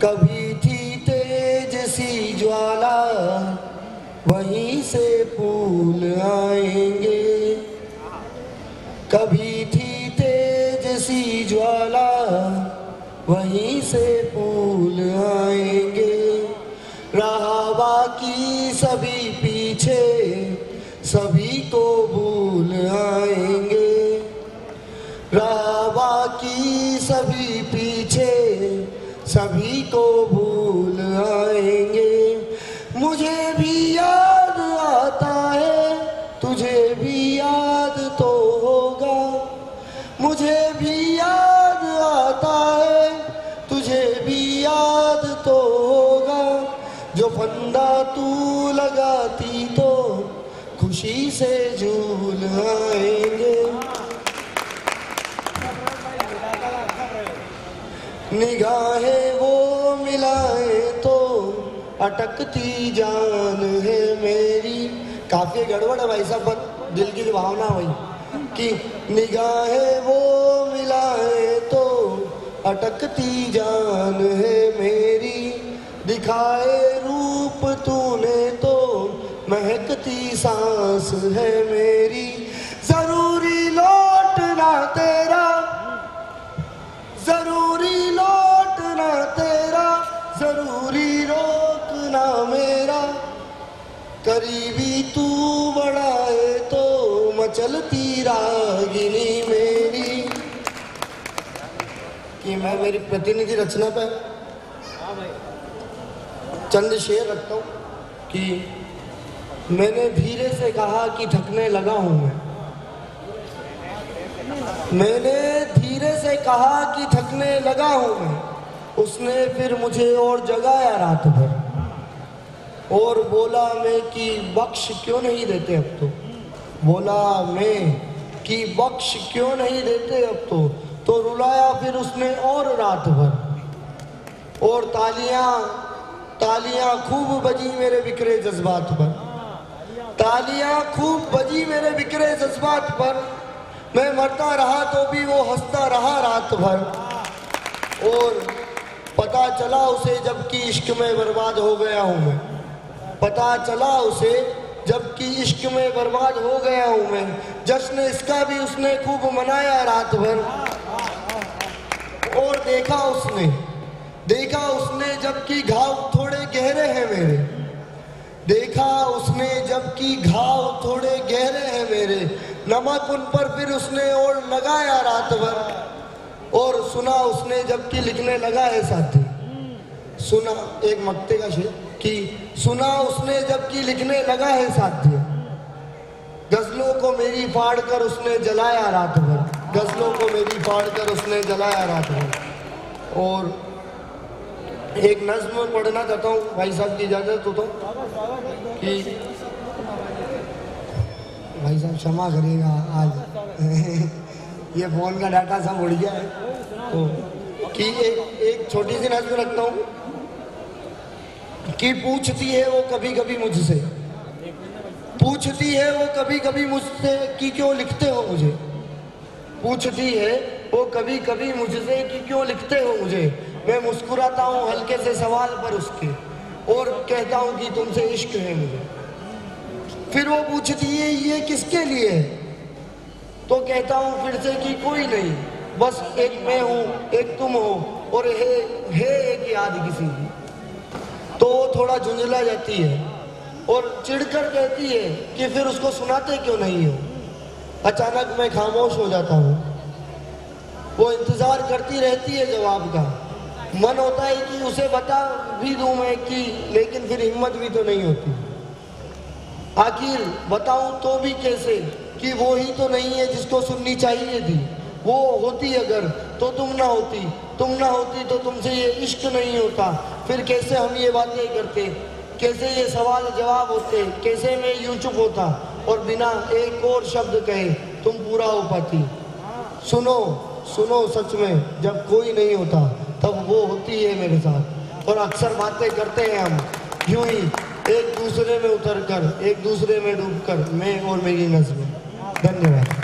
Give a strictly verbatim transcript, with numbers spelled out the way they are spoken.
कभी थी तेज सी ज्वाला, वहीं से फूल आएंगे। कभी थी तेज सी ज्वाला, वहीं से फूल आएंगे। रहा बाकी सभी पीछे, सभी को भूल आएंगे। रहा बाकी सभी पीछे, सभी को भूल आएंगे। मुझे भी याद आता है, तुझे भी याद तो होगा। मुझे भी याद आता है, तुझे भी याद तो होगा। जो फंदा तू लगाती तो खुशी से झूल आएंगे। निगाहें वो मिलाए तो अटकती जान है मेरी। काफी गड़बड़ है भाई साहब, पर दिल की भावना वही कि निगाहें वो मिलाए तो अटकती जान है मेरी। दिखाए रूप तूने तो महकती सांस है मेरी। जरूरी लौटना तेरा, जरूरी लौटना तेरा, जरूरी रोकना मेरा। करीबी तू बढ़ाए तो मचलती रागिनी मेरी। कि मैं मेरी प्रतिनिधि रचना पे चंद शेर रखता हूँ कि मैंने धीरे से कहा कि थकने लगा हूं मैं। मैंने धीरे से कहा कि थकने लगा हूं मैं। उसने फिर मुझे और जगाया रात भर और बोला मैं कि बख्श क्यों नहीं देते अब तो। बोला मैं कि बख्श क्यों नहीं देते अब तो। तो रुलाया फिर उसने और रात भर। और तालियां तालियां खूब बजी मेरे बिखरे जज्बात पर। तालियां खूब बजी मेरे बिखरे जज्बात पर। मैं मरता रहा तो भी वो हंसता रहा रात भर। और पता चला उसे जबकि इश्क में बर्बाद हो गया हूँ मैं। पता चला उसे जबकि इश्क में बर्बाद हो गया हूँ मैं। जश्न इसका भी उसने खूब मनाया रात भर। और देखा उसने देखा उसने जबकि घाव थोड़े गहरे हैं मेरे। देखा उसने जबकि घाव थोड़े गहरे हैं मेरे। नमक उन पर फिर उसने और लगाया रात भर। और सुना उसने जबकि लिखने लगा है साथी। सुना एक मक्ते का शेर कि सुना उसने जबकि लिखने लगा है साथी। गजलों को मेरी फाड़ कर उसने जलाया रात भर। गजलों को मेरी फाड़ कर उसने जलाया रात भर। और एक नज्म पढ़ना चाहता हूँ भाई साहब की इजाजत हो तो कि भाई साहब क्षमा करिएगा आज ये फोन का डाटा सब उड़ गया है। तो कि एक एक छोटी सी नज्म रखता हूँ कि पूछती है वो कभी कभी मुझसे। पूछती है वो कभी कभी मुझसे कि क्यों लिखते हो मुझे। पूछती है वो कभी कभी मुझसे कि क्यों लिखते हो मुझे। मैं मुस्कुराता हूँ हल्के से सवाल पर उसके और कहता हूँ कि तुमसे इश्क है मुझे। फिर वो पूछती है ये किसके लिए है। तो कहता हूँ फिर से कि कोई नहीं, बस एक मैं हूँ एक तुम हो और है, है एक याद किसी की। तो वो थोड़ा झुंझला जाती है और चिढ़कर कहती है कि फिर उसको सुनाते क्यों नहीं हो। अचानक मैं खामोश हो जाता हूँ। वो इंतजार करती रहती है जवाब का। मन होता है कि उसे बता भी दूं मैं कि, लेकिन फिर हिम्मत भी तो नहीं होती। आखिर बताऊं तो भी कैसे कि वो ही तो नहीं है जिसको सुननी चाहिए थी। वो होती अगर तो तुम ना होती, तुम ना होती तो तुमसे ये इश्क नहीं होता। फिर कैसे हम ये बातें करते, कैसे ये सवाल जवाब होते, कैसे मैं यूं चुप होता और बिना एक और शब्द कहे तुम पूरा हो पाती। सुनो सुनो सच में जब कोई नहीं होता तब वो होती है मेरे साथ। और अक्सर बातें करते हैं हम यूं ही एक दूसरे में उतर कर, एक दूसरे में डूब कर, मैं और मेरी नज़्म। धन्यवाद।